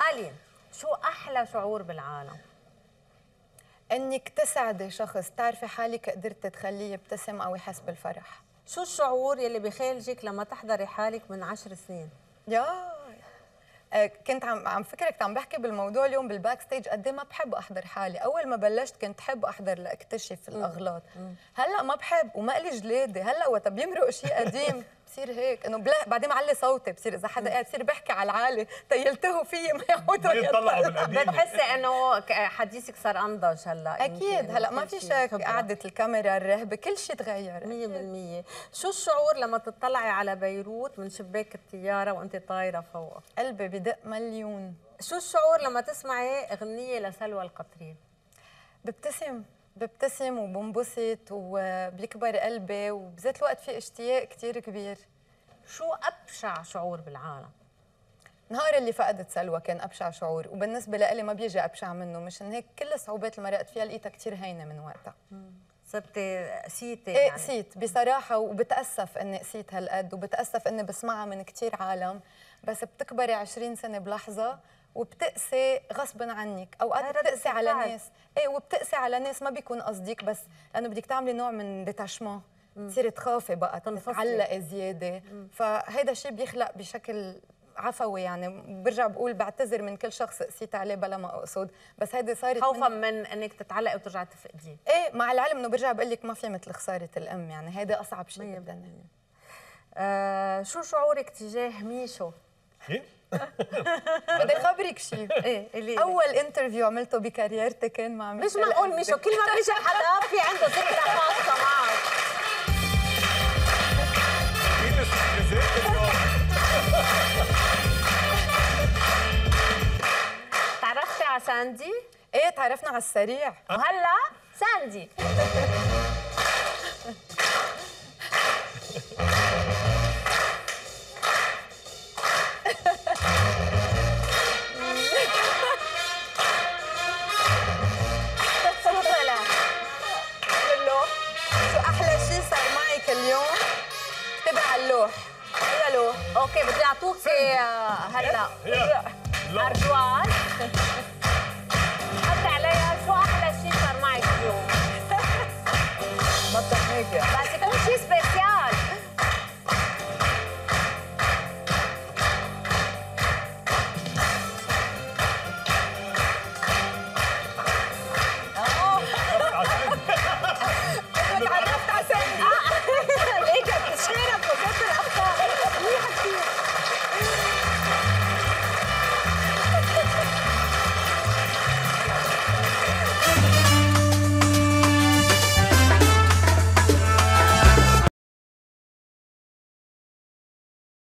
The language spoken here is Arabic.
ألين، شو أحلى شعور بالعالم؟ انك تسعدي شخص، تعرفي حالك قدرت تخليه يبتسم او يحس بالفرح. شو الشعور يلي بخيلجك لما تحضري حالك من 10 سنين؟ يا كنت عم فكرك عم بحكي بالموضوع اليوم بالباك ستيج قد ما بحب احضر حالي. اول ما بلشت كنت حب احضر لاكتشف الاغلاط. هلا ما بحب وما لي جلاده. هلا وقت بيمرق شيء قديم بصير هيك انه بعدين معلي صوتي، بصير اذا حدا قاعد بصير بحكي على العالي تيلتهوا فيي ما يعودوا يطلعوا بالقديم. بتحسي انه حديثك صار انضج هلا؟ اكيد هلا ما في شك، قعدة الكاميرا، الرهبه، كل شيء تغير 100%. شو الشعور لما تطلعي على بيروت من شباك الطياره وانت طايره فوق؟ قلبي بدق مليون. شو الشعور لما تسمعي اغنيه لسلوى القطرين؟ ببتسم وبنبسط وبيكبر قلبي، وبذات الوقت في اشتياق كثير كبير. شو ابشع شعور بالعالم؟ نهار اللي فقدت سلوى كان ابشع شعور، وبالنسبه لإلي ما بيجي ابشع منه. مشان هيك كل الصعوبات اللي مرقت فيها لقيتها كثير هينه من وقتها. صرتي قسيتي ايه يعني؟ قسيت بصراحه، وبتاسف اني قسيت هالقد، وبتاسف اني بسمعها من كثير عالم. بس بتكبري 20 سنه بلحظه وبتقسي غصبا عنك. اوقات بتقسي على ناس، ايه وبتقسي على ناس ما بيكون قصدك، بس لانه بدك تعملي نوع من ديتاشمون، تصيري تخافي بقى، تتعلقي زياده. فهيدا الشيء بيخلق بشكل عفوي. يعني برجع بقول بعتذر من كل شخص قسيت عليه بلا ما اقصد، بس هيدي صارت خوفا من انك تتعلقي وترجعي تفقديه. ايه مع العلم انه برجع بقول لك ما في مثل خساره الام، يعني هيدا اصعب شيء بالدنيا. شو شعورك تجاه ميشو؟ بدي خبرك شيء. ايه اول انترفيو عملته بكاريرتي كان مع مش معقول ميشو كل ما بيجي حدا في عنده ذكرى خاصه معك. تعرفتي على ساندي؟ ايه تعرفنا على السريع. وهلا ساندي شو طلع؟ اللوح. شو احلى شيء صار معي كل يوم؟ اكتبي على اللوح. هي لوح. اوكي بدي اعطوكي هلا ارجوان